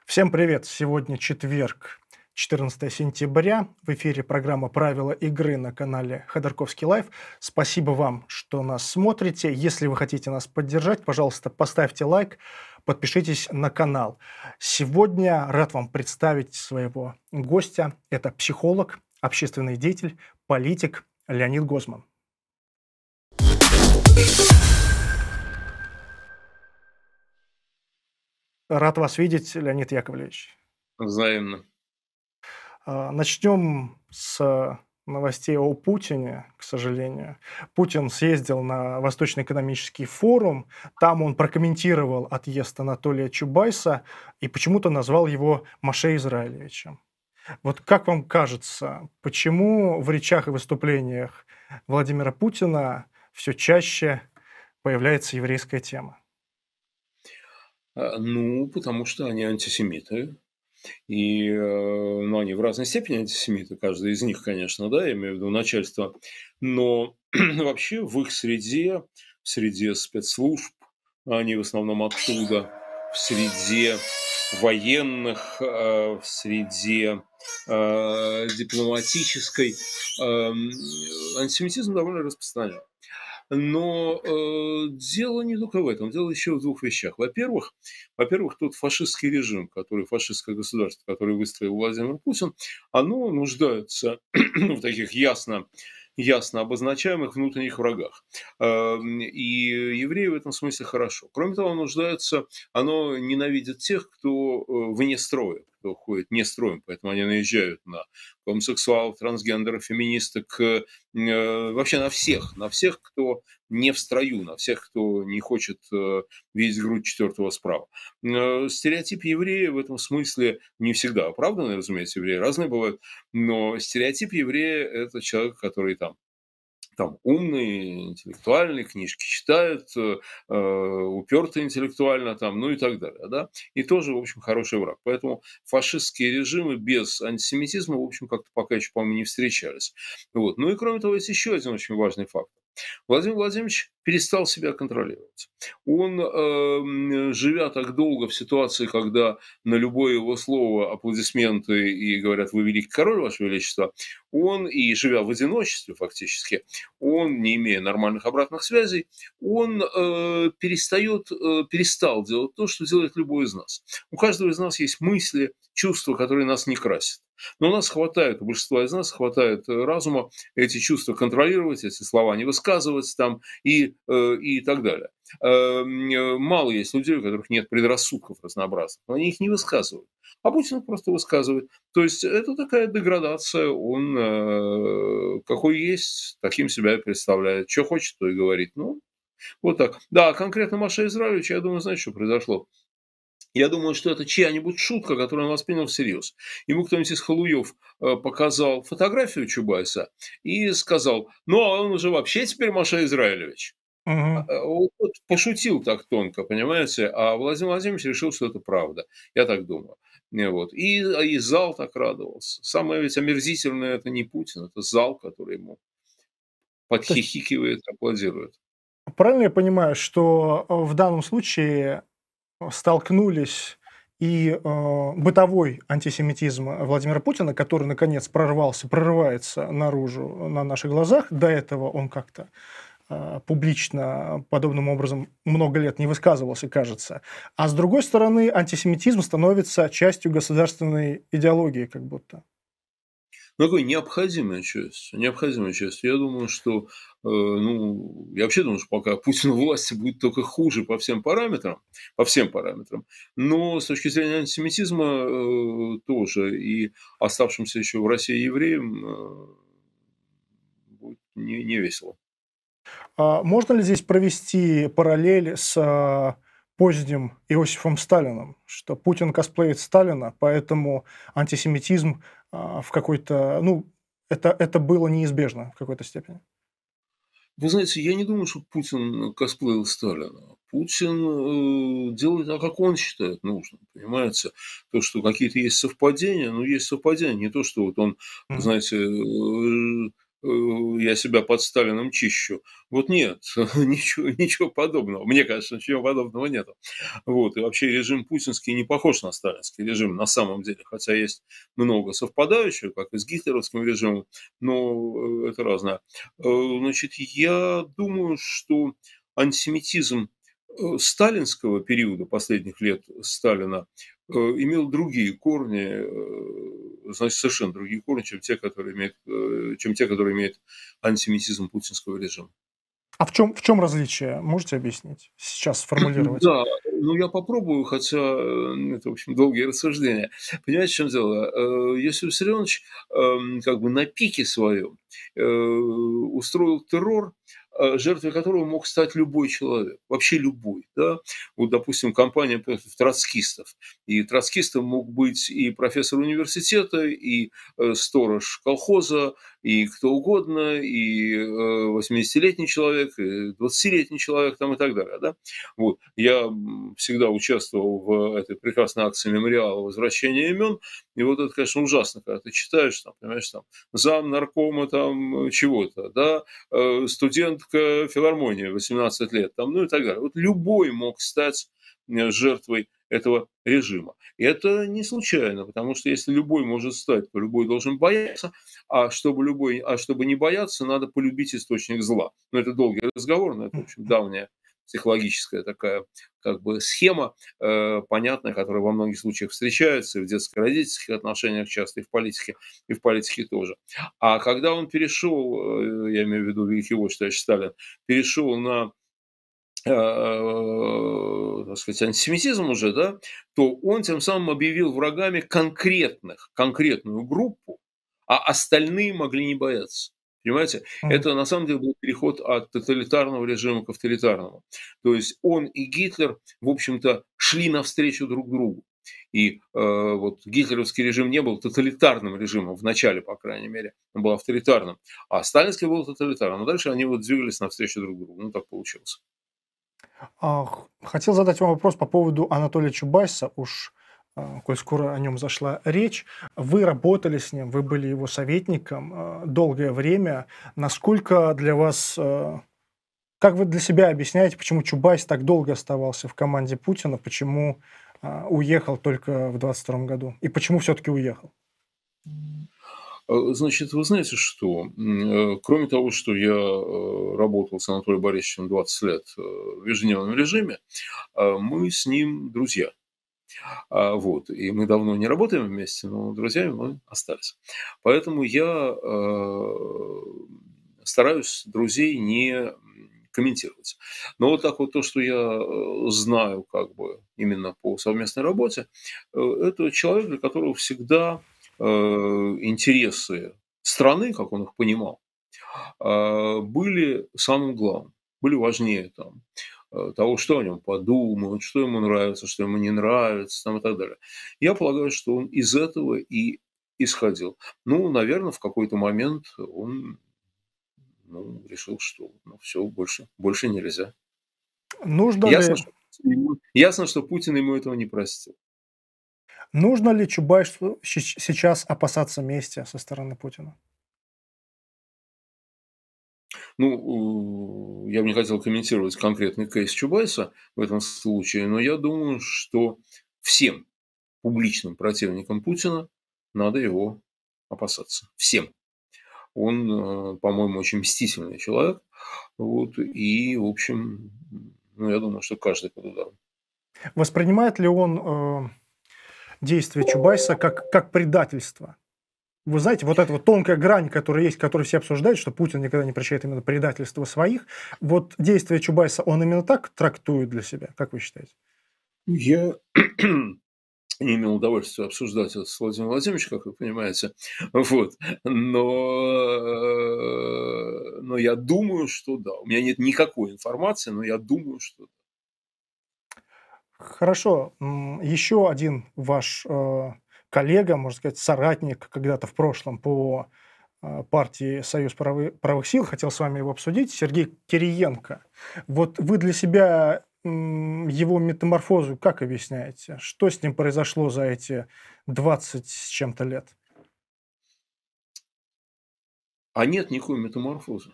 Всем привет! Сегодня четверг, 14 сентября. В эфире программа «Правила игры» на канале Ходорковский Лайв. Спасибо вам, что нас смотрите. Если вы хотите нас поддержать, пожалуйста, поставьте лайк, подпишитесь на канал. Сегодня рад вам представить своего гостя. Это психолог, общественный деятель, политик Леонид Гозман. Рад вас видеть, Леонид Яковлевич. Взаимно. Начнем с новостей о Путине, к сожалению. Путин съездил на Восточный экономический форум, там он прокомментировал отъезд Анатолия Чубайса и почему-то назвал его Моше Израилевичем. Вот как вам кажется, почему в речах и выступлениях Владимира Путина все чаще появляется еврейская тема? Потому что они антисемиты. И, они в разной степени антисемиты, каждый из них, конечно, да, я имею в виду начальство. Но вообще в их среде, в среде спецслужб, они в основном оттуда, в среде военных, в среде дипломатической, антисемитизм довольно распространен. Но дело не только в этом, дело еще в двух вещах. Во-первых, тот фашистский режим, фашистское государство, которое выстроил Владимир Путин, оно нуждается в таких ясно обозначаемых внутренних врагах. И евреи в этом смысле хорошо. Кроме того, оно ненавидит тех, кто вне строя, кто ходит не строем, поэтому они наезжают на гомосексуалов, трансгендеров, феминисток, вообще на всех, кто не в строю, на всех, кто не хочет видеть грудь четвертого справа. Стереотип еврея в этом смысле не всегда оправданный, разумеется, евреи разные бывают, но стереотип еврея – это человек, который там умный, интеллектуальный, книжки читает, упертый интеллектуально, и так далее. Да? И тоже, в общем, хороший враг. Поэтому фашистские режимы без антисемитизма, в общем, как-то пока еще, по-моему, не встречались. Вот. И кроме того, есть еще один очень важный фактор. Владимир Владимирович перестал себя контролировать. Он, живя так долго в ситуации, когда на любое его слово аплодисменты и говорят: «Вы великий король, Ваше Величество», он, и живя в одиночестве фактически, он, не имея нормальных обратных связей, он перестал делать то, что делает любой из нас. У каждого из нас есть мысли, чувства, которые нас не красят. Но у большинства из нас хватает разума эти чувства контролировать, эти слова не высказывать и так далее. Мало есть людей, у которых нет предрассудков разнообразных, но они их не высказывают. А Путин просто высказывает. То есть это такая деградация, он какой есть, таким себя и представляет. Что хочет, то и говорит. Вот так. Да, конкретно Моше Израилевич, я думаю, знаете, что произошло? Я думаю, что это чья-нибудь шутка, которую он воспринял всерьез. Ему кто-нибудь из халуев показал фотографию Чубайса и сказал: а он уже вообще теперь Моше Израилевич. Мгм. Он пошутил так тонко, понимаете, а Владимир Владимирович решил, что это правда. Я так думаю. Вот. И зал так радовался. Самое ведь омерзительное – это не Путин, это зал, который ему То есть подхихикивает, аплодирует. правильно я понимаю, что в данном случае столкнулись и бытовой антисемитизм Владимира Путина, который, наконец, прорывается наружу на наших глазах. До этого он как-то публично подобным образом много лет не высказывался, кажется. А с другой стороны, антисемитизм становится частью государственной идеологии как будто. Такой необходимая часть. Необходимая часть. Я думаю, что, я вообще думаю, что пока Путин у власти будет только хуже по всем параметрам, но с точки зрения антисемитизма тоже и оставшимся еще в России евреям будет не весело. Можно ли здесь провести параллель с поздним Иосифом Сталиным, что Путин косплеит Сталина, поэтому антисемитизм в какой-то, это было неизбежно в какой-то степени? Вы знаете, я не думаю, что Путин косплеил Сталина. Путин делает так, как он считает нужным, понимаете? То, что какие-то есть совпадения, есть совпадения. Не то, что вот он, Мгм. знаете, я себя под Сталиным чищу. Вот нет, ничего подобного. Мне кажется, ничего подобного нету. Вот. И вообще режим путинский не похож на сталинский режим на самом деле, хотя есть много совпадающего, как и с гитлеровским режимом, но это разное. Значит, я думаю, что антисемитизм сталинского периода, последних лет Сталина, имел другие корни, значит, совершенно другие корни, чем те, которые имеют антисемитизм путинского режима. А в чем различие? Можете объяснить? Сейчас сформулировать. Да, ну я попробую, хотя это, в общем, долгие рассуждения. Понимаете, в чем дело? Иосиф Виссарионович как бы на пике своем устроил террор, жертвой которого мог стать любой человек, вообще любой. Да? Вот, допустим, кампания против троцкистов. И троцкистом мог быть и профессор университета, и сторож колхоза, и кто угодно, и 80-летний человек, и 20-летний человек там, и так далее. Да? Вот. Я всегда участвовал в этой прекрасной акции мемориала «Возвращение имен». И вот это, конечно, ужасно, когда ты читаешь, там, понимаешь, там, зам наркома там чего-то, да, студентка филармонии 18 лет, там, ну и так далее. Вот любой мог стать жертвой этого режима. И это не случайно, потому что если любой может стать, то любой должен бояться, а чтобы не бояться, надо полюбить источник зла. Но это долгий разговор, но это, в общем, давняя психологическая такая как бы схема понятная, которая во многих случаях встречается и в детско-родительских отношениях часто, и в политике тоже. А когда он перешел, я имею в виду великий вождь товарищ Сталин, перешел на так сказать, антисемитизм уже, да, то он тем самым объявил врагами конкретную группу, а остальные могли не бояться. Понимаете? Мгм. Это на самом деле был переход от тоталитарного режима к авторитарному. То есть он и Гитлер, в общем-то, шли навстречу друг другу. И вот гитлеровский режим не был тоталитарным режимом, в начале, по крайней мере, он был авторитарным, а сталинский был тоталитарным. А дальше они вот двигались навстречу друг другу. Ну, так получилось. Хотел задать вам вопрос по поводу Анатолия Чубайса. Уж, коль скоро о нем зашла речь, вы работали с ним, вы были его советником долгое время. Насколько для вас, как вы для себя объясняете, почему Чубайс так долго оставался в команде Путина, почему уехал только в 22 году? И почему все-таки уехал? Значит, вы знаете что? Кроме того, что я работал с Анатолием Борисовичем 20 лет в ежедневном режиме, мы с ним друзья. Вот. И мы давно не работаем вместе, но друзьями мы остались. Поэтому я стараюсь друзей не комментировать. Но вот так вот то, что я знаю как бы именно по совместной работе, это человек, для которого всегда интересы страны, как он их понимал, были самым главным, были важнее там, того, что о нем подумают, что ему нравится, что ему не нравится там, и так далее. Я полагаю, что он из этого и исходил. Ну, наверное, в какой-то момент он решил, что все, больше нельзя. Нужно Ясно, ли, что, ясно, что Путин ему этого не простил. нужно ли Чубайсу сейчас опасаться мести со стороны Путина? Ну, я бы не хотел комментировать конкретный кейс Чубайса в этом случае, но я думаю, что всем публичным противникам Путина надо его опасаться. Всем. Он, по-моему, очень мстительный человек. Вот, и, в общем, я думаю, что каждый под ударом. Воспринимает ли он действия Чубайса как предательство? Вы знаете, вот эта вот тонкая грань, которая есть, которую все обсуждают, что Путин никогда не прощает именно предательство своих. Вот действия Чубайса он именно так трактует для себя, как вы считаете? Я не имел удовольствия обсуждать это с Владимиром Владимировичем, как вы понимаете. Вот. Но я думаю, что да. У меня нет никакой информации, но я думаю, что да. Хорошо. Еще один ваш коллега, можно сказать, соратник когда-то в прошлом по партии «Союз правых сил», хотел с вами его обсудить, Сергей Кириенко. Вот вы для себя его метаморфозу как объясняете? Что с ним произошло за эти 20 с чем-то лет? А нет никакой метаморфозы.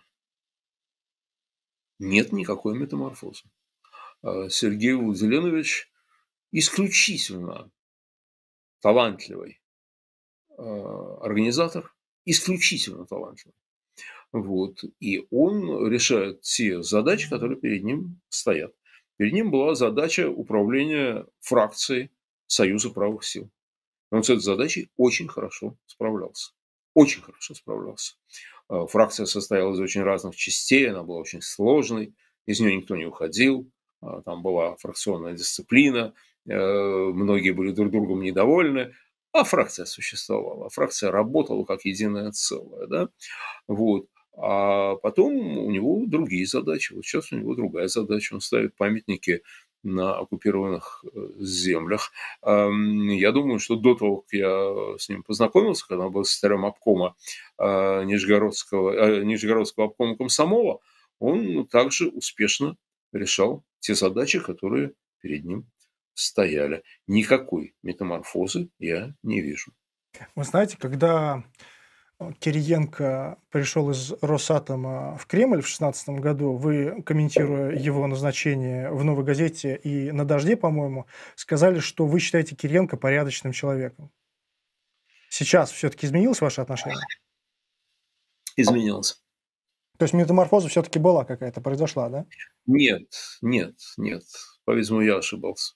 Нет никакой метаморфозы. Сергей Владимирович исключительно талантливый организатор, исключительно талантливый. Вот. И он решает те задачи, которые перед ним стоят. Перед ним была задача управления фракцией Союза правых сил. Он с этой задачей очень хорошо справлялся. Очень хорошо справлялся. Фракция состояла из очень разных частей, она была очень сложной, из нее никто не уходил, там была фракционная дисциплина, многие были друг другом недовольны, а фракция существовала, фракция работала как единое целое. Да? Вот. А потом у него другие задачи. Вот сейчас у него другая задача. Он ставит памятники на оккупированных землях. Я думаю, что до того, как я с ним познакомился, когда он был секретарем обкома Нижегородского обкома комсомола, он также успешно решал те задачи, которые перед ним стояли. Никакой метаморфозы я не вижу. Вы знаете, когда Кириенко пришел из Росатома в Кремль в 2016 году, вы, комментируя его назначение в «Новой газете» и на «Дожде», по-моему, сказали, что вы считаете Кириенко порядочным человеком. Сейчас все-таки изменилось ваше отношение? Изменился. То есть метаморфоза все-таки была какая-то, произошла, да? Нет, нет, нет. По-видимому, я ошибался.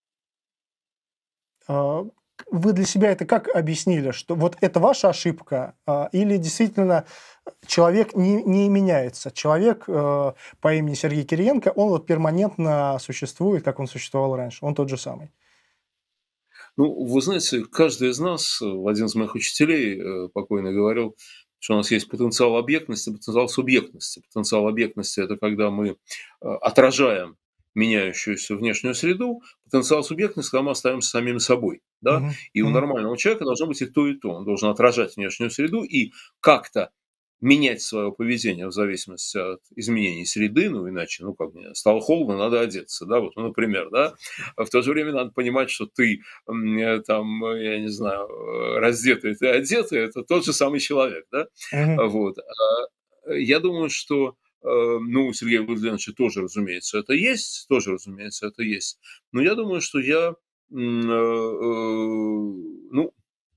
Вы для себя это как объяснили, что вот это ваша ошибка, или действительно человек не меняется? Человек по имени Сергей Кириенко, он вот перманентно существует, как он существовал раньше, он тот же самый. Ну, вы знаете, каждый из нас, один из моих учителей покойно говорил, что у нас есть потенциал объектности, потенциал субъектности. Потенциал объектности – это когда мы отражаем меняющуюся внешнюю среду, потенциал субъектности, когда мы остаемся самими собой. Да? И у нормального человека должно быть и то, и то. Он должен отражать внешнюю среду и как-то менять свое поведение в зависимости от изменений среды, ну, иначе, ну, как мне, стало холодно, надо одеться, да, вот, ну, например, да, а в то же время надо понимать, что ты, там, я не знаю, раздетый, ты одетый, это тот же самый человек, да, вот. Я думаю, что, ну, у Сергея Владимировича тоже, разумеется, это есть, но я думаю, что я, ну,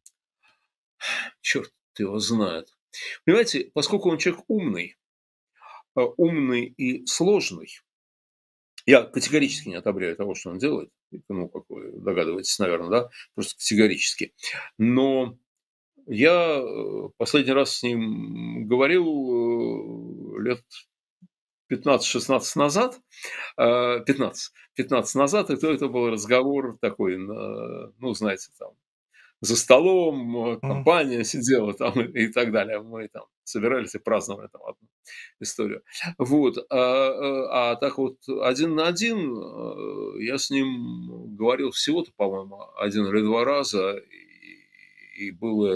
черт его знает. Понимаете, поскольку он человек умный, умный и сложный, я категорически не одобряю того, что он делает, ну, как вы догадываетесь, наверное, да, просто категорически. Но я последний раз с ним говорил лет 15-16 назад, 15 назад, и то это был разговор такой, ну, знаете, там, за столом, компания сидела там и так далее. Мы там собирались и праздновали там одну историю. Вот. А так вот один на один я с ним говорил всего-то, по-моему, один или два раза, и было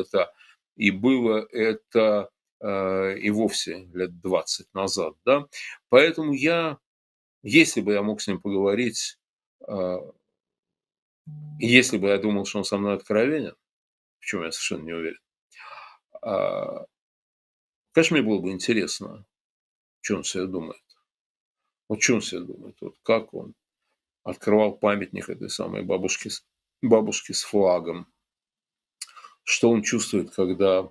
это и вовсе лет 20 назад, да. Поэтому если бы я мог с ним поговорить, если бы я думал, что он со мной откровенен, в чем я совершенно не уверен, конечно, мне было бы интересно, что он себе думает. Вот что он себе думает, вот как он открывал памятник этой самой бабушке с флагом, что он чувствует, когда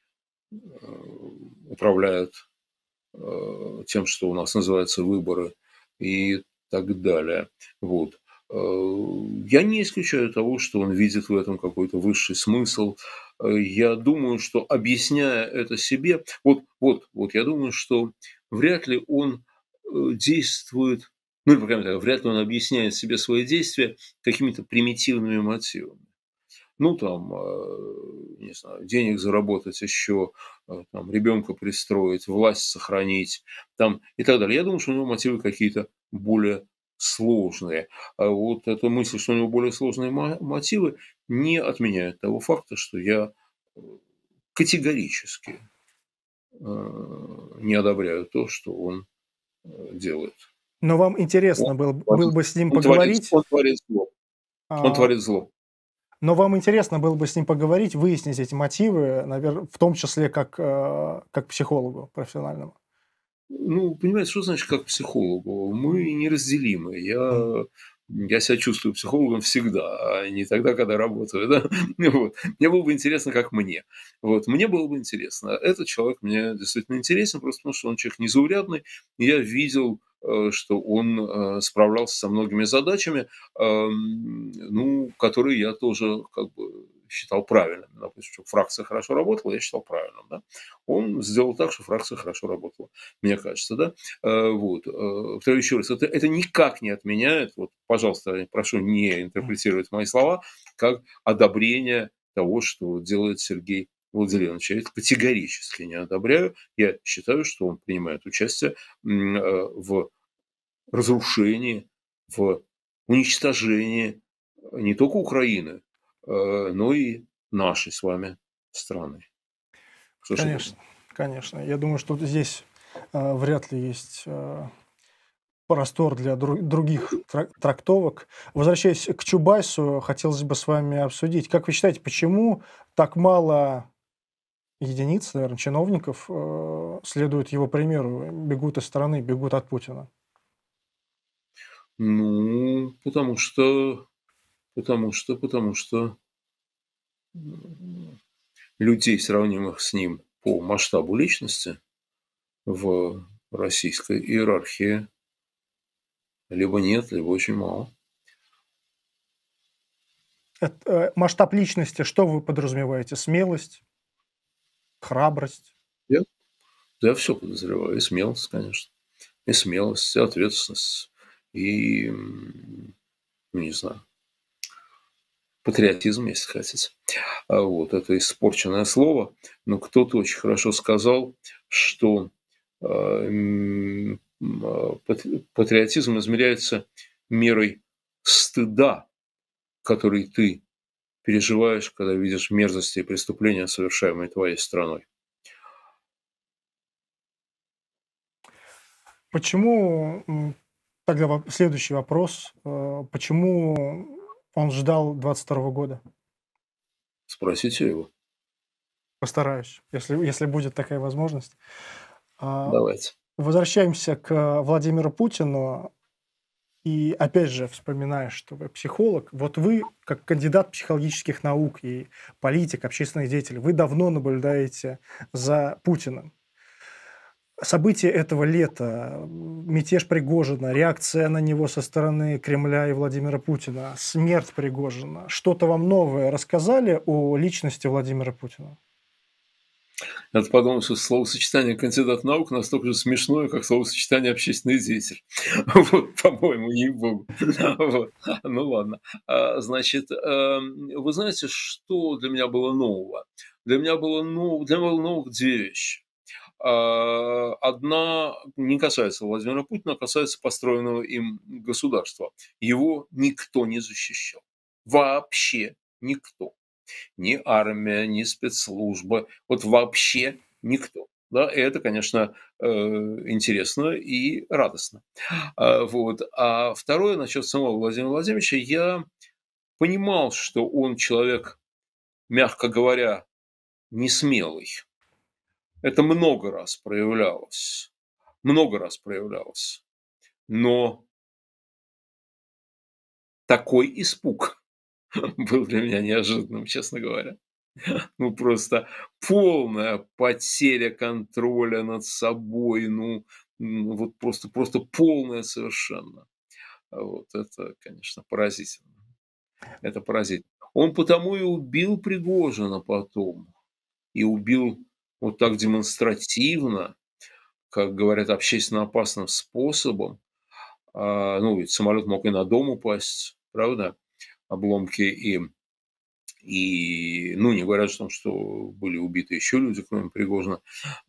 управляет тем, что у нас называется выборы и так далее. Вот. Я не исключаю того, что он видит в этом какой-то высший смысл. Я думаю, что объясняя это себе, вот, я думаю, что вряд ли он действует, ну, или, по крайней мере, вряд ли он объясняет себе свои действия какими-то примитивными мотивами. Ну, там, не знаю, денег заработать еще, там, ребенка пристроить, власть сохранить, там, и так далее. Я думаю, что у него мотивы какие-то более сложные. А вот эта мысль, что у него более сложные мотивы, не отменяет того факта, что я категорически не одобряю то, что он делает. Но вам интересно Он было творит, бы с ним он творит, поговорить? он творит зло. Он А, творит зло. Но вам интересно было бы с ним поговорить, выяснить эти мотивы, в том числе как психологу профессиональному. Ну, понимаете, что значит как психологу? Мы неразделимы. Мгм. Я себя чувствую психологом всегда, а не тогда, когда работаю, да? Вот. Мне было бы интересно, как мне. Вот. Мне было бы интересно. Этот человек мне действительно интересен, просто потому что он человек незаурядный. И я видел, что он справлялся со многими задачами, ну, которые я тоже как бы считал правильными. Допустим, чтобы фракция хорошо работала, я считал правильным. Да? Он сделал так, что фракция хорошо работала, мне кажется, да. Вот. Повторю еще раз, это никак не отменяет, вот, пожалуйста, прошу не интерпретировать мои слова как одобрение того, что делает Сергей Владимирович. Я это категорически не одобряю. Я считаю, что он принимает участие в разрушении, в уничтожении не только Украины, но и нашей с вами страны. Что же Конечно, думаете? конечно. Я думаю, что здесь вряд ли есть простор для других трактовок. Возвращаясь к Чубайсу, хотелось бы с вами обсудить. Как вы считаете, почему так мало единиц, наверное, чиновников следуют его примеру, бегут из страны, бегут от Путина? Ну, потому что людей, сравнимых с ним по масштабу личности в российской иерархии, либо нет, либо очень мало. Масштаб личности, что вы подразумеваете? Смелость, храбрость? Я, я все подозреваю. И смелость, конечно. И смелость, и ответственность, и, ну, не знаю, патриотизм, если хотите. Вот, это испорченное слово, но кто-то очень хорошо сказал, что патриотизм измеряется мерой стыда, который ты переживаешь, когда видишь мерзости и преступления, совершаемые твоей страной. Почему, тогда следующий вопрос, почему он ждал 22 года? Спросите его. Постараюсь, если будет такая возможность. А, Давайте. Возвращаемся к Владимиру Путину. И опять же, вспоминая, что вы психолог, вот вы, как кандидат психологических наук и политик, общественный деятель, вы давно наблюдаете за Путиным. События этого лета, мятеж Пригожина, реакция на него со стороны Кремля и Владимира Путина, смерть Пригожина. Что-то вам новое рассказали о личности Владимира Путина? Надо подумать, что словосочетание кандидат наук настолько же смешное, как словосочетание общественный деятель. Вот, по-моему, ей-богу. Вот. Ну ладно. Значит, вы знаете, что для меня было нового? Для меня было новых две вещи. Одна не касается Владимира Путина, а касается построенного им государства. Его никто не защищал. Вообще никто. Ни армия, ни спецслужбы, вот вообще никто. Да, и это, конечно, интересно и радостно. Вот. А второе, насчет самого Владимира Владимировича, я понимал, что он человек, мягко говоря, не смелый. Это много раз проявлялось. Но такой испуг был для меня неожиданным, честно говоря. Ну, просто полная потеря контроля над собой, вот просто полная совершенно. Вот это, конечно, поразительно. Это поразительно. Он потому и убил Пригожина потом, и убил вот так демонстративно, как говорят, общественно опасным способом. Ну, ведь самолет мог и на дом упасть, правда, обломки ну, не говоря о том, что были убиты еще люди, кроме Пригожина.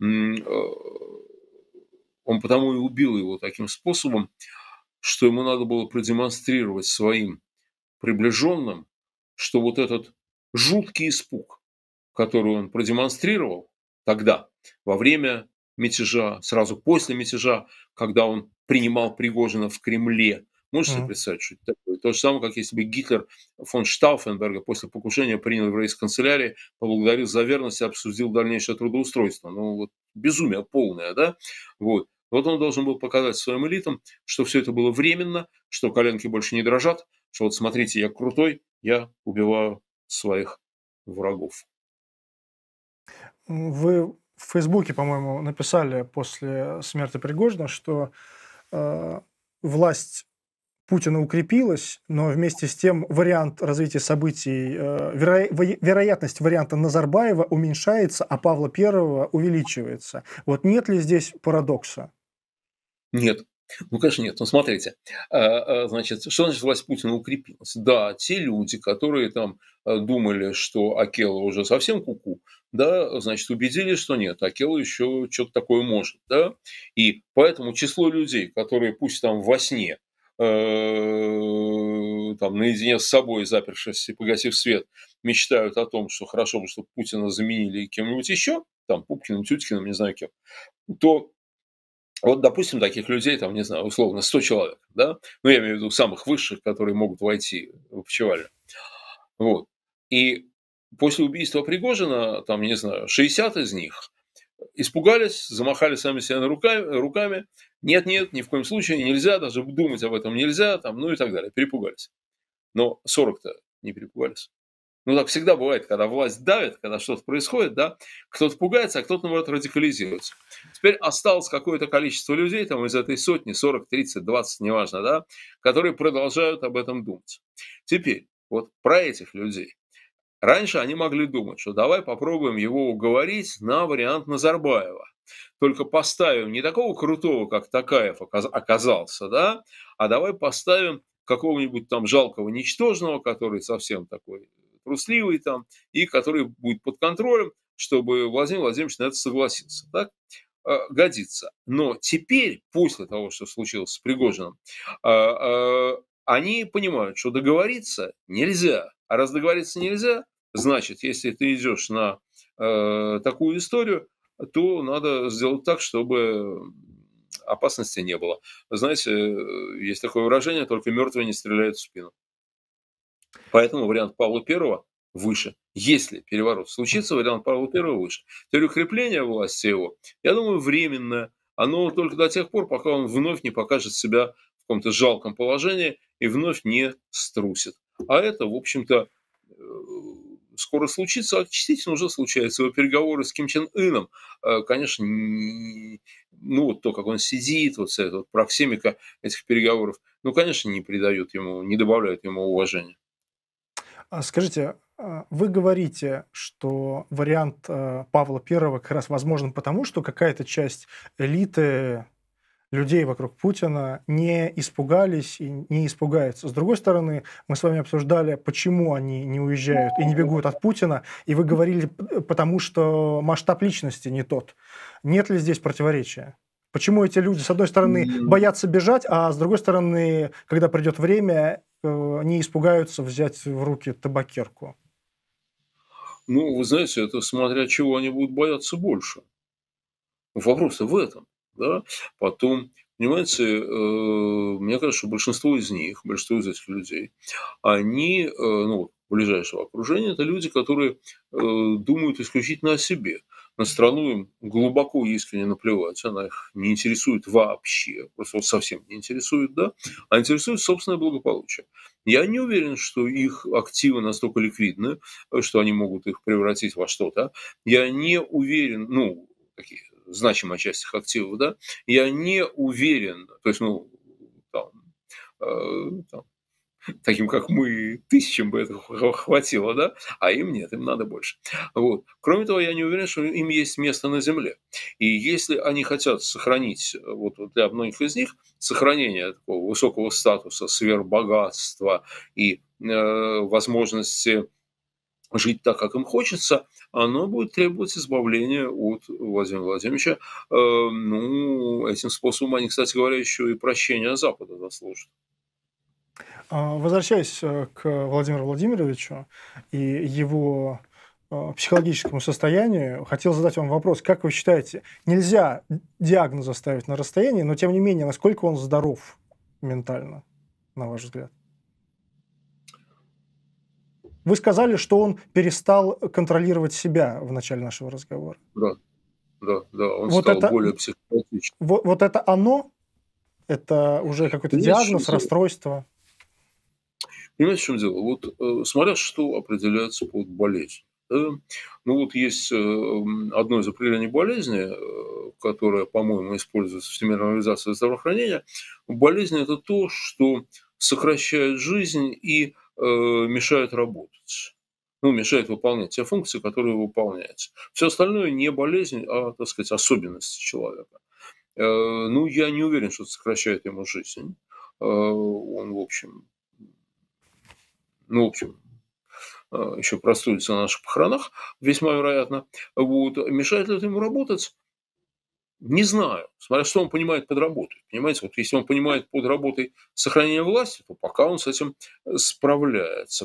Он потому и убил его таким способом, что ему надо было продемонстрировать своим приближенным, что вот этот жуткий испуг, который он продемонстрировал тогда, во время мятежа, сразу после мятежа, когда он принимал Пригожина в Кремле, Можешь себе Мгм. представить, что это такое? То же самое, как если бы Гитлер фон Штауфенберга после покушения принял в рейхсканцелярии, поблагодарил за верность и обсудил дальнейшее трудоустройство. Ну, вот безумие полное, да? Вот. Вот он должен был показать своим элитам, что все это было временно, что коленки больше не дрожат, что вот смотрите, я крутой, я убиваю своих врагов. Вы в Фейсбуке, по-моему, написали после смерти Пригожина, что э, власть Путина укрепилась, но вместе с тем вариант развития событий, вероятность варианта Назарбаева уменьшается, а Павла Первого увеличивается. Вот нет ли здесь парадокса? Нет. Ну, конечно, нет. Ну, смотрите, значит, что значит власть Путина укрепилась? Да, те люди, которые там думали, что Акела уже совсем куку, да, значит, убедились, что нет, Акела еще что-то такое может, да, и поэтому число людей, которые пусть там во сне, там, наедине с собой, запершись и погасив свет, мечтают о том, что хорошо бы, чтобы Путина заменили кем-нибудь еще, там, Пупкиным, Тюткиным, не знаю кем, то вот, допустим, таких людей, там, не знаю, условно, 100 человек, да, ну, я имею в виду самых высших, которые могут войти в опочивальню. Вот. И после убийства Пригожина, там, не знаю, 60 из них испугались, замахали сами себя руками. Нет, нет, ни в коем случае нельзя, даже думать об этом нельзя, там, ну и так далее, перепугались. Но 40-то не перепугались. Ну, так всегда бывает, когда власть давит, когда что-то происходит, да, кто-то пугается, а кто-то, наоборот, радикализируется. Теперь осталось какое-то количество людей, там, из этой сотни, 40, 30, 20, неважно, да, которые продолжают об этом думать. Теперь, вот про этих людей. Раньше они могли думать, что давай попробуем его уговорить на вариант Назарбаева. Только поставим не такого крутого, как Токаев оказался, да, а давай поставим какого-нибудь там жалкого, ничтожного, который совсем такой трусливый там, и который будет под контролем, чтобы Владимир Владимирович на это согласился. Так? Годится. Но теперь, после того, что случилось с Пригожиным, они понимают, что договориться нельзя. А раз договориться нельзя, значит, если ты идешь на такую историю, то надо сделать так, чтобы опасности не было. Знаете, есть такое выражение, только мертвые не стреляют в спину. Поэтому вариант Павла Первого выше. Если переворот случится, вариант Павла Первого выше. Теперь укрепление власти его, я думаю, временное. Оно только до тех пор, пока он вновь не покажет себя в каком-то жалком положении и вновь не струсит. А это, в общем-то, скоро случится, а частично уже случается. Его переговоры с Ким Чен Ыном, конечно, ну вот то, как он сидит, вот вся эта вот проксимика этих переговоров, ну, конечно, не придают ему, не добавляют ему уважения. Скажите, вы говорите, что вариант Павла Первого как раз возможен потому, что какая-то часть элиты людей вокруг Путина не испугались и не испугаются. С другой стороны, мы с вами обсуждали, почему они не уезжают и не бегут от Путина, и вы говорили, потому что масштаб личности не тот. Нет ли здесь противоречия? Почему эти люди, с одной стороны, боятся бежать, а с другой стороны, когда придет время, не испугаются взять в руки табакерку? Ну, вы знаете, это смотря чего они будут бояться больше. Вопрос-то в этом, да. Потом, понимаете, мне кажется, что большинство из них, большинство из этих людей, они, ну, вот ближайшего окружения, это люди, которые думают исключительно о себе. На страну им глубоко и искренне наплевать, она их не интересует вообще, просто вот совсем не интересует, да, а интересует собственное благополучие. Я не уверен, что их активы настолько ликвидны, что они могут их превратить во что-то. Я не уверен, ну, такие значимая часть их активов, да, я не уверен, то есть, ну, там, там, таким, как мы, тысячам бы этого хватило, да, а им нет, им надо больше. Вот. Кроме того, я не уверен, что им есть место на земле. И если они хотят сохранить, вот для многих из них, сохранение такого высокого статуса, сверхбогатства и возможности жить так, как им хочется, оно будет требовать избавления от Владимира Владимировича. Ну, этим способом они, кстати говоря, еще и прощения Запада заслужат. Возвращаясь к Владимиру Владимировичу и его психологическому состоянию, хотел задать вам вопрос. Как вы считаете, нельзя диагноза ставить на расстоянии, но тем не менее, насколько он здоров ментально? на ваш взгляд? Вы сказали, что он перестал контролировать себя в начале нашего разговора. Да, да, да, он Вот стал это, более психопатичным. вот это оно? Это уже какой-то Понимаете, в чем диагноз, дело? расстройство? Понимаете, в чем дело? Вот смотря что определяется под болезнью. Да? Ну вот есть одно из определений болезни, которое, по-моему, используется в Всемирной организации здравоохранения. Болезнь – это то, что сокращает жизнь и мешает работать. Ну, мешает выполнять те функции, которые выполняются. Все остальное не болезнь, а, так сказать, особенности человека. Ну, я не уверен, что это сокращает ему жизнь. Он, в общем, еще простудится на наших похоронах, весьма вероятно. Вот. Мешает ли это ему работать? Не знаю. Смотря что он понимает под работой. Понимаете, вот если он понимает под работой сохранение власти, то пока он с этим справляется.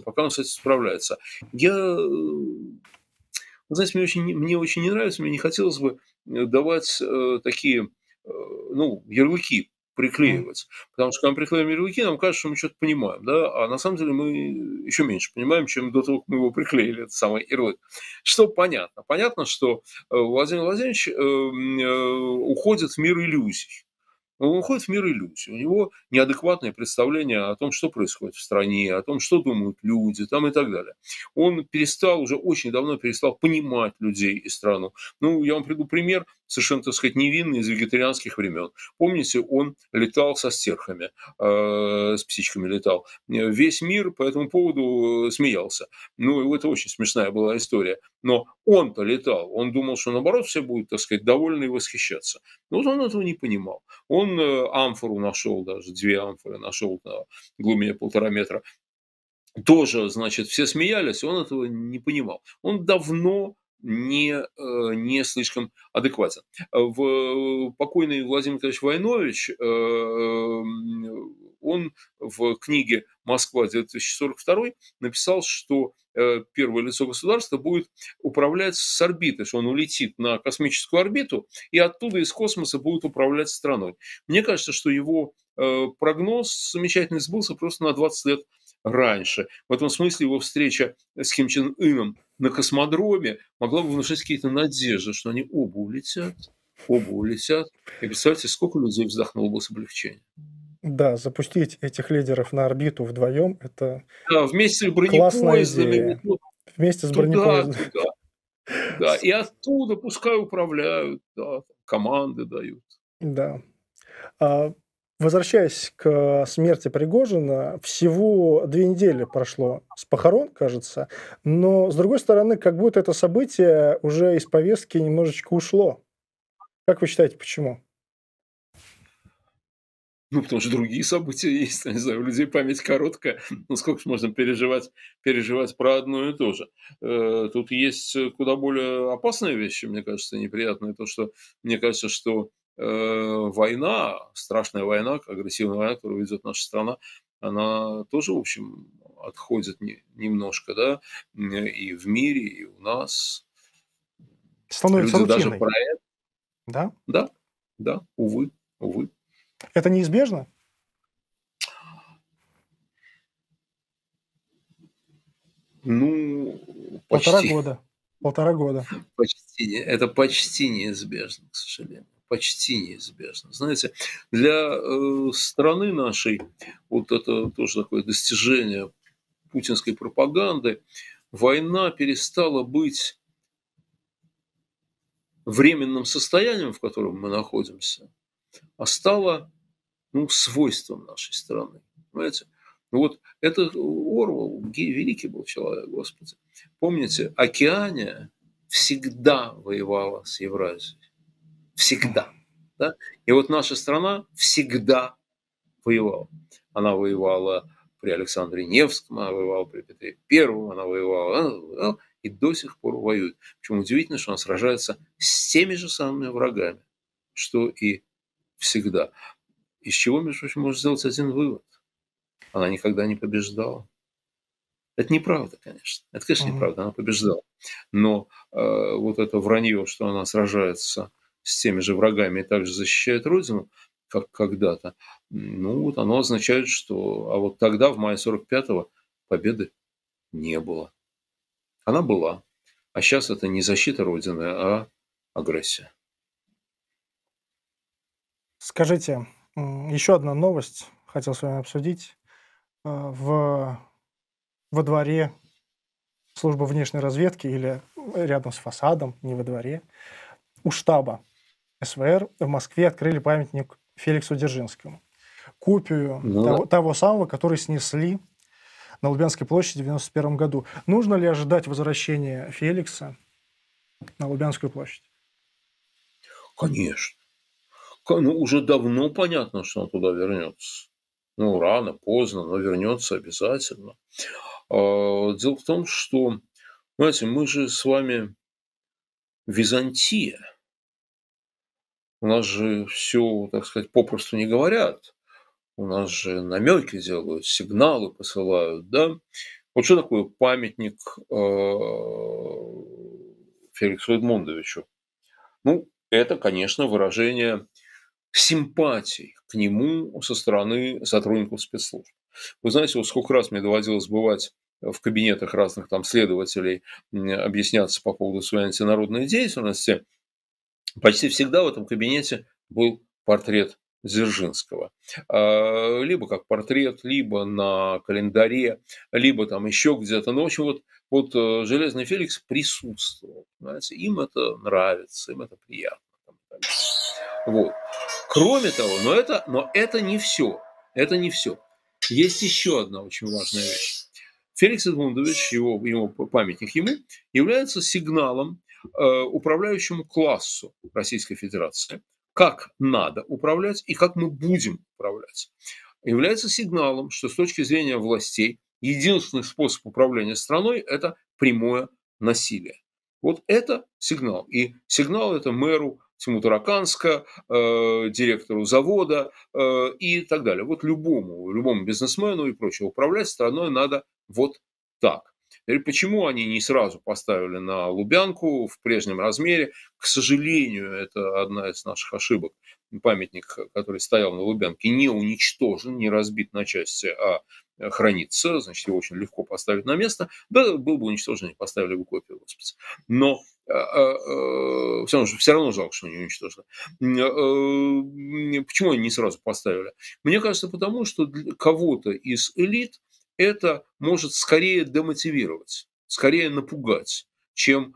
Вы знаете, мне очень не нравится, мне не хотелось бы давать такие, ярлыки Мгм. приклеивать. Потому что, когда мы приклеим ярлыки, нам кажется, что мы что-то понимаем, да, а на самом деле мы еще меньше понимаем, чем до того, как мы его приклеили, этот самый ярлык. Что понятно? Понятно, что Владимир Владимирович уходит в мир иллюзий. Он уходит в мир иллюзий. У него неадекватное представление о том, что происходит в стране, о том, что думают люди там, и так далее. Он уже очень давно перестал понимать людей и страну. Ну, я вам приведу пример, совершенно, так сказать, невинный из вегетарианских времен. Помните, он летал со стерхами, с птичками летал. Весь мир по этому поводу смеялся. Ну, это очень смешная была история. Но он-то летал, он думал, что наоборот все будут, так сказать, довольны и восхищаться. Но вот он этого не понимал. Он амфору нашел, даже 2 амфоры нашел на глубине 1,5 метра. Тоже, значит, все смеялись, он этого не понимал. Он давно не слишком адекватен. Покойный Владимир Николаевич Войнович, он в книге «Москва-2042» написал, что первое лицо государства будет управлять с орбиты, что он улетит на космическую орбиту и оттуда из космоса будет управлять страной. Мне кажется, что его прогноз замечательно сбылся просто на 20 лет раньше. В этом смысле его встреча с Ким Чен Ыном на космодроме могла бы внушить какие-то надежды, что они оба улетят. И представьте, сколько людей вздохнуло бы с облегчением. Да, запустить этих лидеров на орбиту вдвоем – это Да, вместе с классная бронепоездами, идея. Вместе с туда, бронепоездом. туда. Да, и оттуда пускай управляют, да, команды дают. Да. А, Возвращаясь к смерти Пригожина, всего 2 недели прошло с похорон, кажется, но, с другой стороны, как будто это событие уже из повестки немножечко ушло. Как вы считаете, почему? Ну, потому что другие события есть. Я не знаю, у людей память короткая. Ну, сколько ж можно переживать про одно и то же. Тут есть куда более опасные вещи, мне кажется, неприятные. Мне кажется, что война, страшная война, агрессивная война, которую ведет наша страна, она тоже, в общем, отходит немножко, да, и в мире, и у нас. Становится Люди даже рутиной, про это, да? да, да, увы, увы. Это неизбежно? Ну, Полтора почти. года. 1,5 года. Это почти неизбежно, к сожалению. Почти неизбежно. Знаете, для страны нашей вот это тоже такое достижение путинской пропаганды. Война перестала быть временным состоянием, в котором мы находимся, а стала свойством нашей страны. Понимаете? Вот это Орвелл, великий был человек, Господи. Помните, Океания всегда воевала с Евразией. Всегда. Да? И вот наша страна всегда воевала. Она воевала при Александре Невском, она воевала при Петре Первом, она воевала и до сих пор воюет. Причем удивительно, что она сражается с теми же самыми врагами, что и всегда. Из чего, между прочим, можно сделать один вывод. Она никогда не побеждала. Это неправда, конечно. Это, конечно, Мгм. неправда. Она побеждала. Но вот это вранье, что она сражается с теми же врагами и также защищает Родину, как когда-то, Ну, вот оно означает, что... А вот тогда, в мае 45-го, победы не было. Она была. А сейчас это не защита Родины, а агрессия. Скажите, еще одна новость хотел с вами обсудить. Во дворе службы внешней разведки или рядом с фасадом, не во дворе, у штаба СВР в Москве открыли памятник Феликсу Дзержинскому. Копию Ну, того самого, который снесли на Лубянской площади в 1991 году. Нужно ли ожидать возвращения Феликса на Лубянскую площадь? конечно. Ну, уже давно понятно, что он туда вернется. Ну, рано, поздно, но вернется обязательно. Дело в том, что, знаете, мы же с вами Византия. У нас же все, так сказать, попросту не говорят. У нас же намеки делают, сигналы посылают, да? Вот что такое памятник Феликсу Эдмундовичу? Ну, это, конечно, выражение симпатий к нему со стороны сотрудников спецслужб. Вы знаете, вот сколько раз мне доводилось бывать в кабинетах разных там следователей, объясняться по поводу своей антинародной деятельности, почти всегда в этом кабинете был портрет Дзержинского. Либо как портрет, либо на календаре, либо там еще где-то. Ну, в общем, вот Железный Феликс присутствовал. Понимаете? Им это нравится, им это приятно. Вот. Кроме того, но это не все. Это не все. Есть еще одна очень важная вещь. Феликс Эдмундович, его памятник ему, является сигналом управляющему классу Российской Федерации, как надо управлять и как мы будем управлять. Является сигналом, что с точки зрения властей единственный способ управления страной – это прямое насилие. Вот это сигнал. И сигнал это мэру Тиму Тараканска, директору завода и так далее. Вот любому бизнесмену и прочее управлять страной надо вот так. Теперь почему они не сразу поставили на Лубянку в прежнем размере? К сожалению, это одна из наших ошибок. Памятник, который стоял на Лубянке, не уничтожен, не разбит на части, а хранится, значит, его очень легко поставить на место. Да, был бы уничтожен, не поставили бы копию, господи. Но все равно жалко, что не уничтожено. Почему они не сразу поставили? Мне кажется, потому что кого-то из элит это может скорее демотивировать, скорее напугать, чем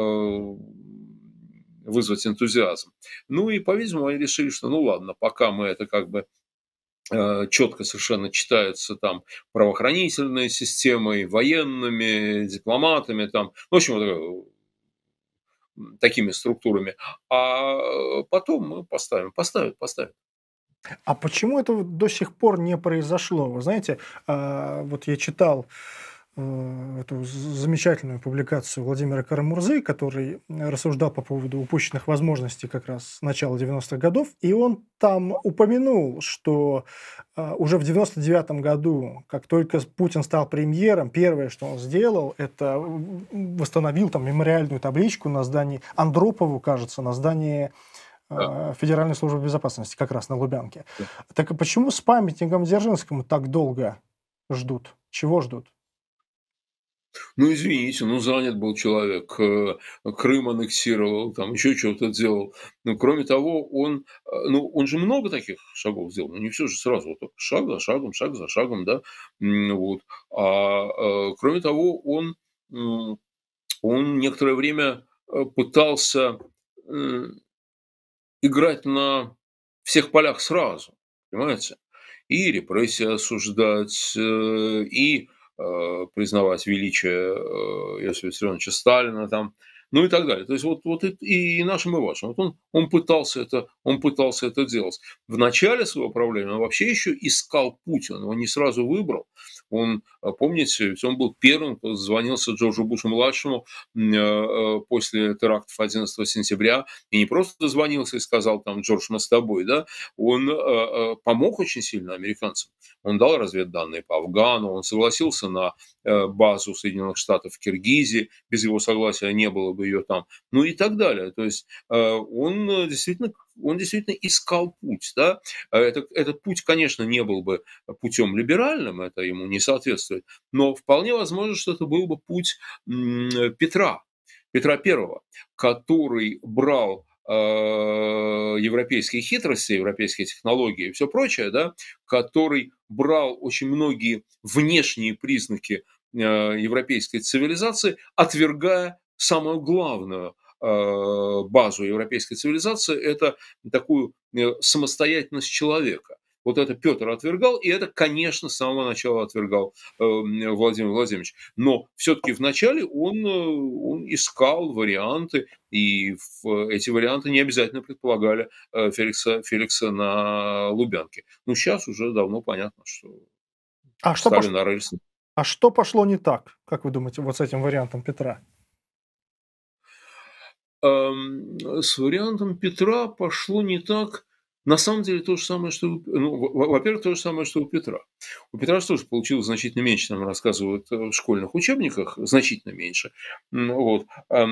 вызвать энтузиазм. Ну и, по-видимому, они решили, что ну ладно, пока мы это как бы четко совершенно читается там правоохранительной системой, военными, дипломатами, там, в общем, вот такими структурами. А потом мы поставят. А почему это до сих пор не произошло? Вы знаете, вот я читал эту замечательную публикацию Владимира Карамурзы, который рассуждал по поводу упущенных возможностей как раз с начала 90-х годов, и он там упомянул, что уже в 99-м году, как только Путин стал премьером, первое, что он сделал, это восстановил там мемориальную табличку на здании Андропову, кажется, на здании Федеральной службы безопасности, как раз на Лубянке. Да. Так и почему с памятником Дзержинскому так долго ждут? Чего ждут? Ну, извините, ну, занят был человек, Крым аннексировал, там еще что-то делал. Ну, кроме того, он же много таких шагов сделал, но не все же сразу, вот так, шаг за шагом, да, вот. Кроме того, он некоторое время пытался играть на всех полях сразу, понимаете? И репрессии осуждать, и признавать величие Иосифа Виссарионовича Сталина там, ну и так далее. То есть вот и нашим, и вашим. Вот он пытался это делать. В начале своего правления он вообще еще искал Путина, его не сразу выбрал. Он, помните, ведь он был первым, кто звонился Джорджу Бушу-младшему после терактов 11 сентября, и не просто дозвонился и сказал, там, Джордж, мы с тобой, да, он помог очень сильно американцам. Он дал разведданные по Афгану, он согласился на базу Соединенных Штатов в Киргизии, без его согласия не было бы бы ее там, ну и так далее. То есть он действительно искал путь. Да? Этот путь, конечно, не был бы путем либеральным, это ему не соответствует, но вполне возможно, что это был бы путь Петра Первого, который брал европейские хитрости, европейские технологии и все прочее, да, который брал очень многие внешние признаки европейской цивилизации, отвергая самую главную базу европейской цивилизации – это такую самостоятельность человека. Вот это Петр отвергал, и это, конечно, с самого начала отвергал Владимир Владимирович. Но все-таки вначале он искал варианты, и эти варианты не обязательно предполагали Феликса на Лубянке. Ну, сейчас уже давно понятно, что А что, стали пош... на рельсы. а что пошло не так, как вы думаете, вот с этим вариантом Петра? С вариантом Петра пошло не так. На самом деле то же самое, что во-первых, то же самое, что у Петра. У Петра же тоже получилось значительно меньше, нам рассказывают в школьных учебниках, значительно меньше. Вот.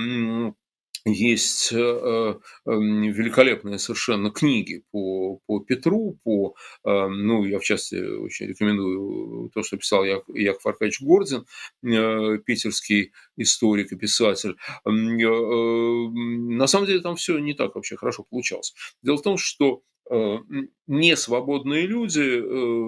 Есть великолепные совершенно книги по Петру, ну, я в частности очень рекомендую то, что писал Яков Аркадьевич Гордин, питерский историк и писатель. На самом деле там все не так вообще хорошо получалось. Дело в том, что несвободные люди,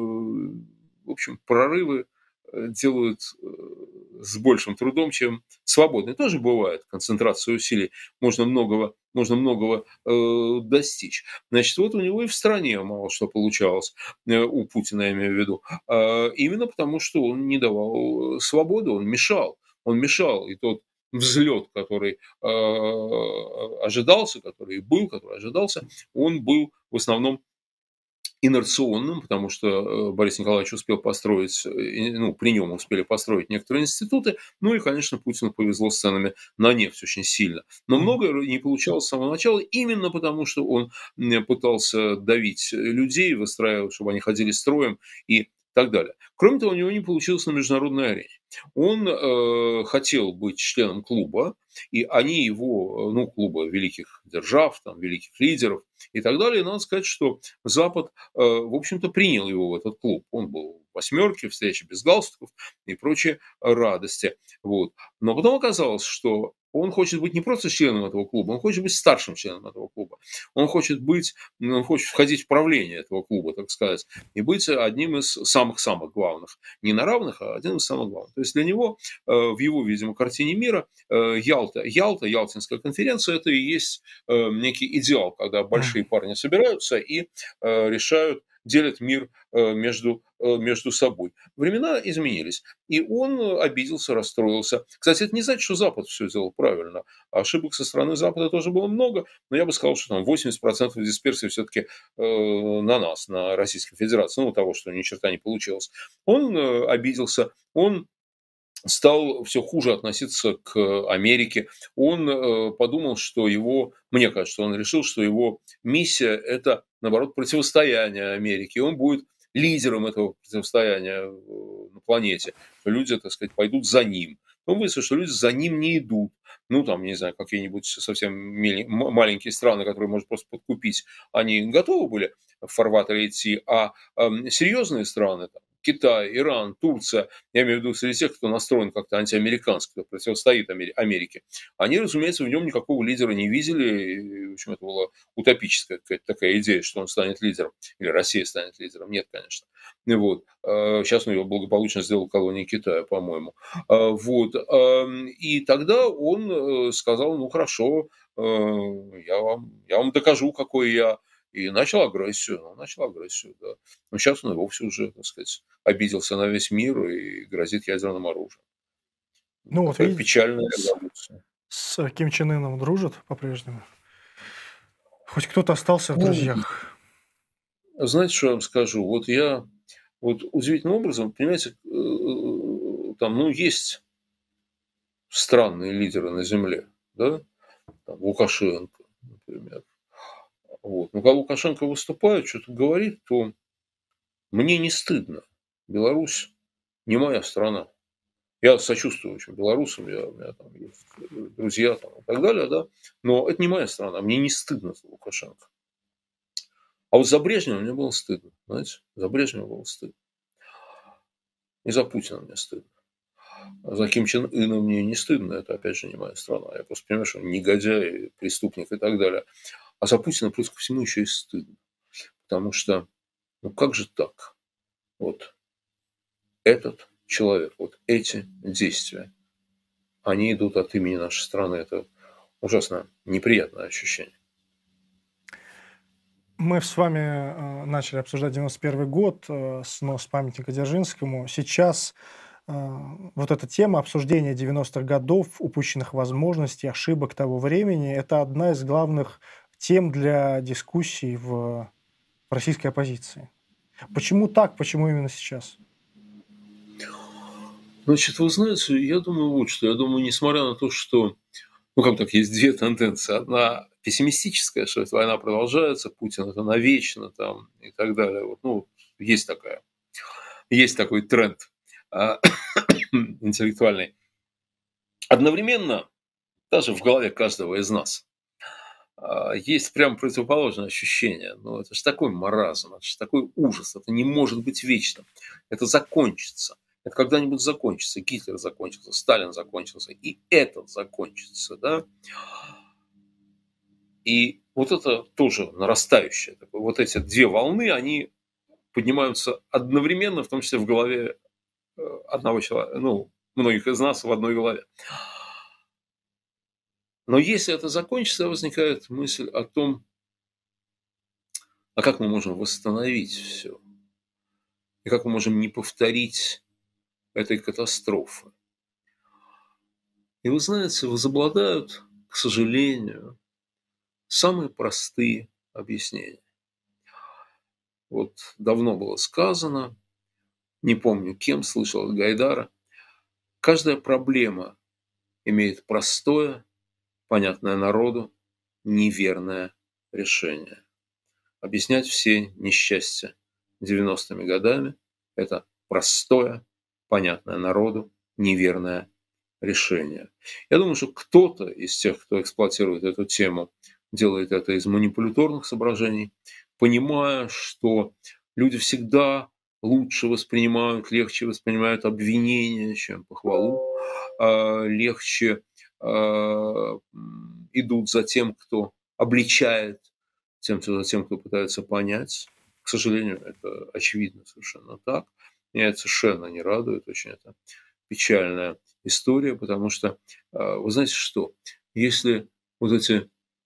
в общем, прорывы делают с большим трудом, чем свободные. Тоже бывает концентрация усилий, можно многого достичь. Значит, вот у него и в стране мало что получалось, у Путина, я имею в виду, именно потому, что он не давал свободы, он мешал. Он мешал, и тот взлет, который ожидался, который был, который ожидался, он был в основном инерционным, потому что Борис Николаевич успел построить, ну, при нем успели построить некоторые институты, ну и, конечно, Путину повезло с ценами на нефть очень сильно. Но многое не получалось с самого начала, именно потому, что он пытался давить людей, выстраивать, чтобы они ходили строем и так далее. Кроме того, у него не получилось на международной арене. Он хотел быть членом клуба, и они его, ну, клуба великих держав, там, великих лидеров и так далее. И надо сказать, что Запад в общем-то, принял его в этот клуб. Он был в восьмерке, встречи без галстуков и прочие радости. Вот. Но потом оказалось, что он хочет быть не просто членом этого клуба, он хочет быть старшим членом этого клуба. Он хочет входить в правление этого клуба, так сказать, и быть одним из самых-самых главных. Не на равных, а одним из самых главных. То есть для него, в его, видимо, картине мира, Ялтинская конференция – это и есть некий идеал, когда большие парни собираются и решают, делят мир между собой. Времена изменились, и он обиделся, расстроился. Кстати, это не значит, что Запад все сделал правильно. Ошибок со стороны Запада тоже было много, но я бы сказал, что там 80% дисперсии все-таки на нас, на Российской Федерации, ну, того, что ни черта не получилось. Он обиделся, он стал все хуже относиться к Америке. Он подумал, что мне кажется, что он решил, что его миссия – это, наоборот, противостояние Америке. И он будет лидером этого противостояния на планете. Люди, так сказать, пойдут за ним. Он выяснил, что люди за ним не идут. Ну, там, не знаю, какие-нибудь совсем маленькие страны, которые можно просто подкупить, они готовы были в фарватере идти, а серьезные страны, там, Китай, Иран, Турция, я имею в виду среди тех, кто настроен как-то антиамерикански, кто противостоит Америке, они, разумеется, в нем никакого лидера не видели. И, в общем, это была утопическая какая-то такая идея, что он станет лидером, или Россия станет лидером. Нет, конечно. И вот. Сейчас он его благополучно сделал колонией Китая, по-моему. Вот. И тогда он сказал, ну, хорошо, я вам докажу, какой я. И начал агрессию. Да. Но сейчас он и вовсе уже, так сказать, обиделся на весь мир и грозит ядерным оружием. Ну вот Такая видите, печальная эволюция. с Ким Чен Ыном дружат по-прежнему? Хоть кто-то остался в Ну, друзьях? знаете, что я вам скажу? Вот удивительным образом, понимаете, там, ну, есть странные лидеры на Земле, да? Там, Лукашенко, например. Вот. Но когда Лукашенко выступает, что-то говорит, то мне не стыдно. Беларусь не моя страна. Я сочувствую очень белорусам, у меня там есть друзья там, и так далее, да, но это не моя страна, мне не стыдно за Лукашенко. А вот за Брежнева мне было стыдно, знаете, за Брежнева было стыдно. И за Путина мне стыдно. А за Ким Чен Ына мне не стыдно, это опять же не моя страна. Я просто понимаю, что он негодяй, преступник и так далее. А за Путина плюс ко всему еще и стыдно. Потому что, ну как же так? Вот этот человек, вот эти действия, они идут от имени нашей страны. Это ужасно неприятное ощущение. Мы с вами начали обсуждать 91 год, снос памятника Дзержинскому. Сейчас вот эта тема обсуждения 90-х годов, упущенных возможностей, ошибок того времени, это одна из главных тем для дискуссий в российской оппозиции. Почему так? Почему именно сейчас? Значит, вы знаете, я думаю вот что. Я думаю, несмотря на то, что, ну как так, есть две тенденции. Одна пессимистическая, что эта война продолжается, Путин это навечно там и так далее. Вот, ну, есть такой тренд интеллектуальный. Одновременно, даже в голове каждого из нас, есть прям противоположное ощущение. Ну, это же такой маразм, это же такой ужас, это не может быть вечным. Это закончится. Это когда-нибудь закончится. Гитлер закончился, Сталин закончился, и этот закончится, да. И вот это тоже нарастающее. Вот эти две волны, они поднимаются одновременно, в том числе в голове одного человека, ну, многих из нас в одной голове. Но если это закончится, возникает мысль о том, а как мы можем восстановить все? И как мы можем не повторить этой катастрофы? И вы знаете, возобладают, к сожалению, самые простые объяснения. Вот давно было сказано, не помню кем, слышал от Гайдара, каждая проблема имеет простое, понятное народу, неверное решение. Объяснять все несчастья 90-ми годами – это простое, понятное народу, неверное решение. Я думаю, что кто-то из тех, кто эксплуатирует эту тему, делает это из манипуляторных соображений, понимая, что люди всегда лучше воспринимают, легче воспринимают обвинения, чем похвалу, легче идут за тем, кто обличает, за тем, кто пытается понять. К сожалению, это очевидно совершенно так. Меня это совершенно не радует, очень это печальная история, потому что, вы знаете что, если вот эти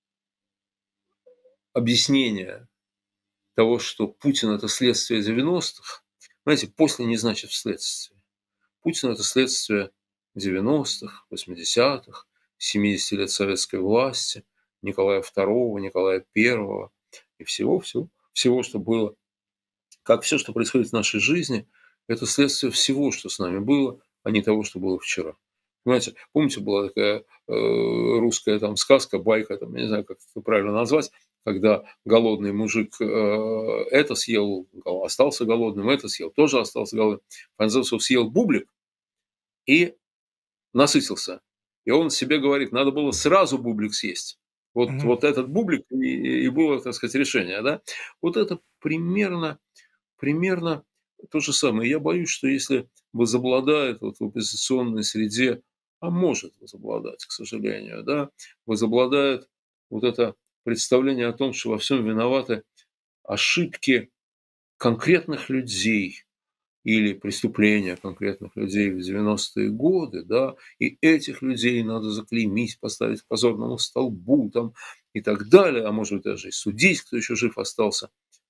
объяснения того, что Путин – это следствие 90-х, знаете, после не значит вследствие. Путин – это следствие 90-х, 80-х, 70 лет советской власти, Николая II, Николая I и всего, что было. Как все, что происходит в нашей жизни, это следствие всего, что с нами было, а не того, что было вчера. Понимаете, помните, была такая русская там сказка, байка, там, я не знаю, как это правильно назвать, когда голодный мужик это съел, остался голодным, это съел, тоже остался голодным. В конце концов, съел бублик и насытился. И он себе говорит, надо было сразу бублик съесть. Вот этот бублик и было, так сказать, решение. Да? Вот это примерно то же самое. Я боюсь, что если возобладает вот в оппозиционной среде, а может возобладать, к сожалению, да, возобладает вот это представление о том, что во всем виноваты ошибки конкретных людей или преступления конкретных людей в 90-е годы, да, и этих людей надо заклеймить, поставить к позорному столбу там, и так далее, а может быть даже и судить, кто еще жив остался.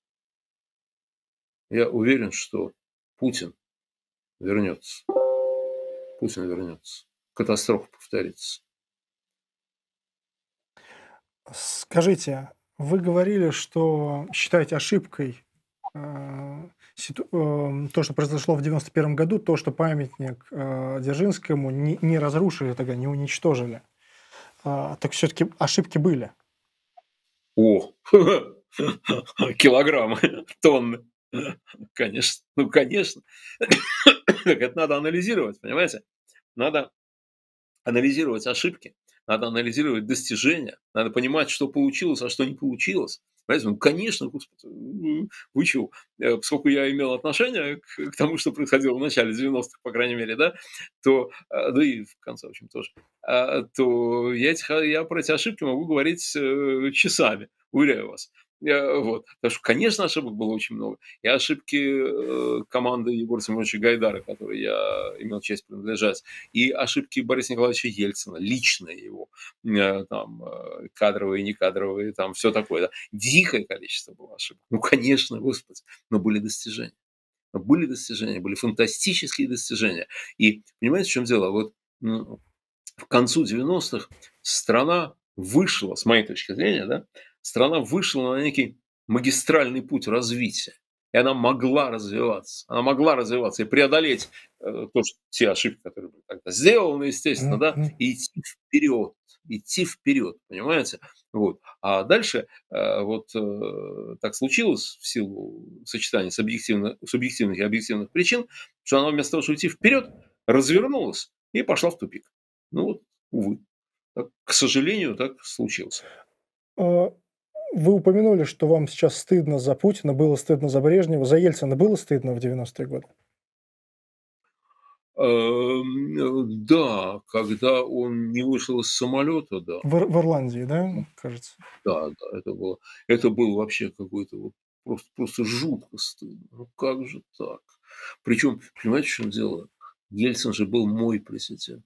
Я уверен, что Путин вернется. Путин вернется. Катастрофа повторится. Скажите, вы говорили, что считаете ошибкой то, что произошло в 91 году, то, что памятник Дзержинскому не разрушили тогда, не уничтожили. Так все-таки ошибки были. О, килограммы, тонны. Конечно, ну, конечно. Так это надо анализировать, понимаете? надо анализировать ошибки, надо анализировать достижения, надо понимать, что получилось, а что не получилось. Понимаете, ну, конечно, господи, вы чё? Поскольку я имел отношение к тому, что происходило в начале 90-х, по крайней мере, да, то, да и в конце, в общем, тоже, то я про эти ошибки могу говорить часами, уверяю вас. Вот. Потому что, конечно, ошибок было очень много. И ошибки команды Егора Семеновича Гайдара, которой я имел честь принадлежать, и ошибки Бориса Николаевича Ельцина, личные его, там, кадровые, некадровые, там, все такое. Да. Дикое количество было ошибок. Ну, конечно, господи, но были достижения. Но были достижения, были фантастические достижения. И понимаете, в чем дело? Вот к концу 90-х страна вышла, с моей точки зрения, да, страна вышла на некий магистральный путь развития. И она могла развиваться. Она могла развиваться и преодолеть те ошибки, которые были тогда сделаны, естественно, да, Мгм. и идти вперед, понимаете? Вот. А дальше так случилось в силу сочетания субъективных и объективных причин, что она вместо того, чтобы идти вперед, развернулась и пошла в тупик. Ну вот, увы. Так, к сожалению, так случилось. А, Вы упомянули, что вам сейчас стыдно за Путина, было стыдно за Брежнева, за Ельцина было стыдно в 90-е годы? Да, когда он не вышел из самолета, да. В Ирландии, да, кажется? Да, да, это было вообще какой-то вот просто жутко стыдно. Ну как же так? Причем, понимаете, в чём дело? Ельцин же был мой президент.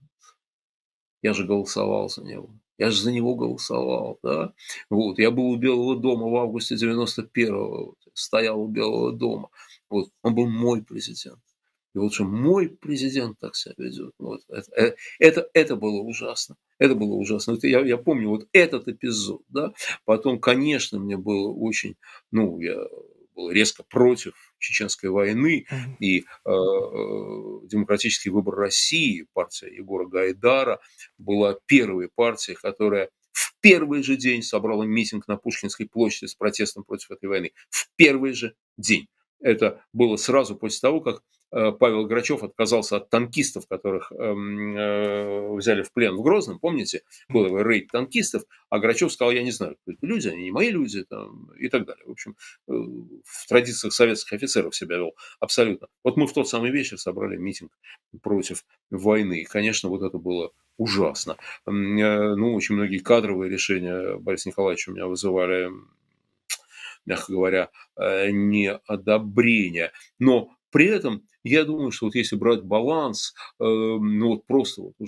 Я же голосовал за него. Я же за него голосовал, да. Вот. Я был у Белого дома в августе 91-го. Вот. Стоял у Белого дома. Вот. Он был мой президент. И вот что мой президент так себя ведет. Вот. Это было ужасно. Это было ужасно. Я помню вот этот эпизод. Да? Потом, конечно, мне было очень... я был резко против Чеченской войны, Мгм. и демократический выбор России, партия Егора Гайдара, была первой партией, которая в первый же день собрала митинг на Пушкинской площади с протестом против этой войны. В первый же день. Это было сразу после того, как Павел Грачев отказался от танкистов, которых взяли в плен в Грозном, помните? Был рейд танкистов, а Грачев сказал, я не знаю, кто это люди, они не мои люди, там, и так далее. В общем, в традициях советских офицеров себя вел абсолютно. Вот мы в тот самый вечер собрали митинг против войны. И, конечно, вот это было ужасно. Очень многие кадровые решения Бориса Николаевича у меня вызывали, мягко говоря, неодобрение. Но при этом я думаю, что вот если брать баланс, просто вот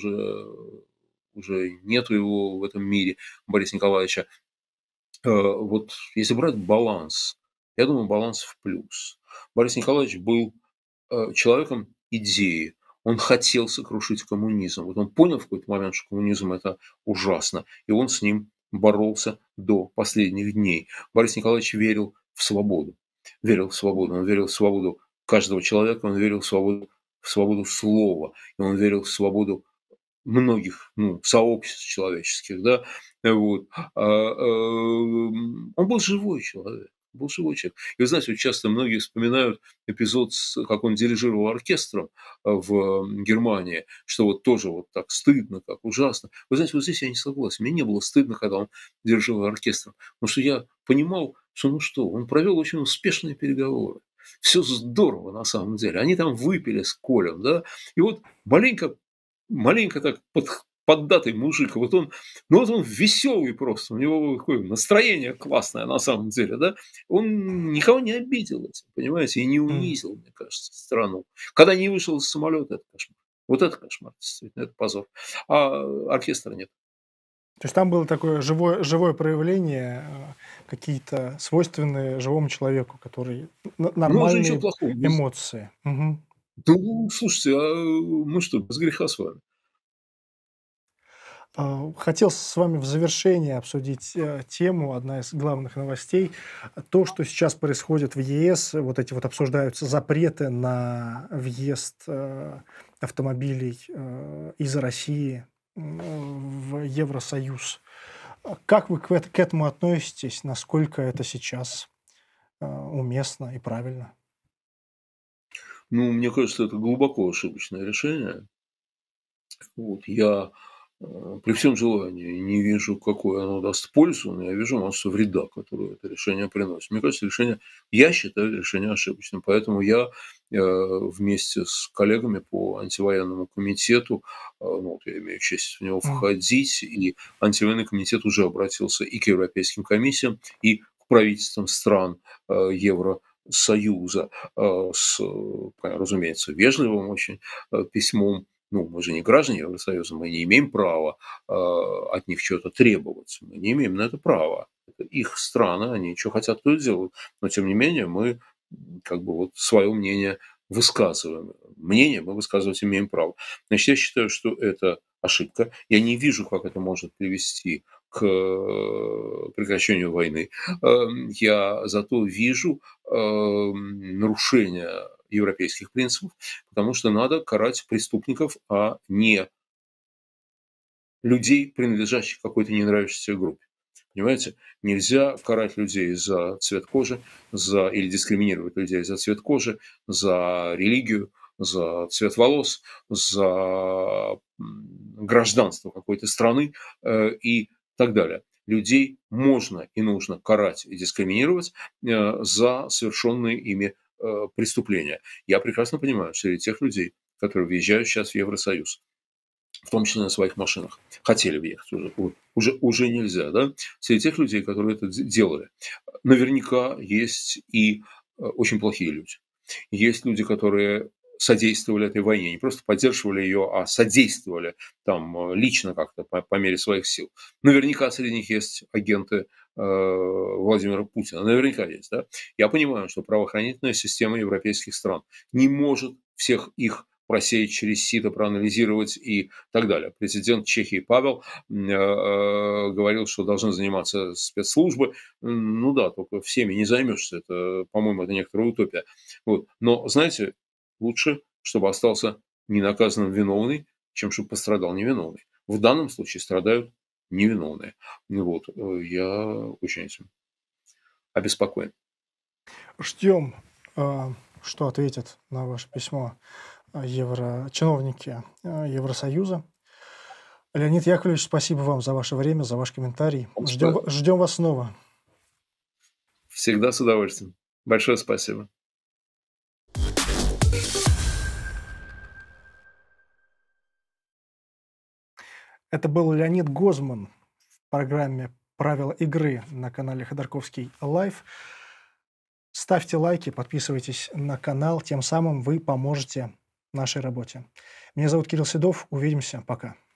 уже нету его в этом мире, Бориса Николаевича, вот если брать баланс, я думаю, баланс в плюс. Борис Николаевич был человеком идеи. Он хотел сокрушить коммунизм. Вот он понял в какой-то момент, что коммунизм – это ужасно, и он с ним боролся до последних дней. Борис Николаевич верил в свободу. Верил в свободу. Он верил в свободу каждого человека, он верил в свободу слова, и он верил в свободу многих сообществ человеческих, да, вот. Он был живой человек. Был живой человек. И вы знаете, вот часто многие вспоминают эпизод, как он дирижировал оркестром в Германии, что вот тоже вот так стыдно, как ужасно. Вы знаете, вот здесь я не согласен. Мне не было стыдно, когда он дирижировал оркестром, потому что я понимал, что он провел очень успешные переговоры. Все здорово на самом деле. Они там выпили с Колем, да, и вот маленько так поддатый мужик, вот он веселый просто, у него какое настроение классное на самом деле, да, он никого не обидел этим, понимаете, и не М. унизил, мне кажется, страну. Когда не вышел из самолета, это кошмар. Вот это кошмар, действительно, это позор. А оркестра нет. То есть там было такое живое проявление, какие-то свойственные живому человеку, который Ну, а же ничего нормальные плохого. эмоции. Мгм. Ну, слушайте, а мы что, без греха с вами? Хотел с вами в завершение обсудить тему, одна из главных новостей. То, что сейчас происходит в ЕС, вот эти вот обсуждаются запреты на въезд автомобилей из России в Евросоюз. Как вы к этому относитесь? Насколько это сейчас уместно и правильно? Ну, мне кажется, это глубоко ошибочное решение. Вот, я при всем желании не вижу, какую оно даст пользу, но я вижу массу вреда, которую это решение приносит. Мне кажется, я считаю решение ошибочным, поэтому я вместе с коллегами по антивоенному комитету, ну, вот я имею честь в него М. входить, и антивоенный комитет уже обратился и к европейским комиссиям, и к правительствам стран Евросоюза разумеется, вежливым очень письмом. Ну, мы же не граждане Евросоюза, мы не имеем права от них чего-то требовать. Мы не имеем на это права. Это их страны, они что хотят, то и делают. Но, тем не менее, мы как бы вот свое мнение высказываем. Мнение мы высказывать имеем право. Значит, я считаю, что это ошибка. Я не вижу, как это может привести к прекращению войны. Я зато вижу нарушение европейских принципов, потому что надо карать преступников, а не людей, принадлежащих какой-то не нравящейся группе. Понимаете? Нельзя карать людей за цвет кожи, или дискриминировать людей за цвет кожи, за религию, за цвет волос, за гражданство какой-то страны и так далее. Людей можно и нужно карать и дискриминировать за совершенные ими преступления. Я прекрасно понимаю, среди тех людей, которые въезжают сейчас в Евросоюз, в том числе на своих машинах, хотели въехать уже нельзя, да, среди тех людей, которые это делали, наверняка есть и очень плохие люди. Есть люди, которые содействовали этой войне, не просто поддерживали ее, а содействовали там лично как-то по мере своих сил. Наверняка среди них есть агенты Владимира Путина. Наверняка есть, да. Я понимаю, что правоохранительная система европейских стран не может всех их просеять через сито, проанализировать и так далее. Президент Чехии Павел говорил, что должны заниматься спецслужбы. Ну да, только всеми не займешься. Это, по-моему, это некоторая утопия. Вот. Но, знаете, лучше, чтобы остался ненаказанным виновный, чем чтобы пострадал невиновный. В данном случае страдают невиновные. Вот. Я очень этим обеспокоен. Ждем, что ответят на ваше письмо чиновники Евросоюза. Леонид Яковлевич, спасибо вам за ваше время, за ваш комментарий. Ждем вас снова. Всегда с удовольствием. Большое спасибо. Это был Леонид Гозман в программе «Правила игры» на канале Ходорковский Лайв. Ставьте лайки, подписывайтесь на канал, тем самым вы поможете нашей работе. Меня зовут Кирилл Седов. Увидимся. Пока.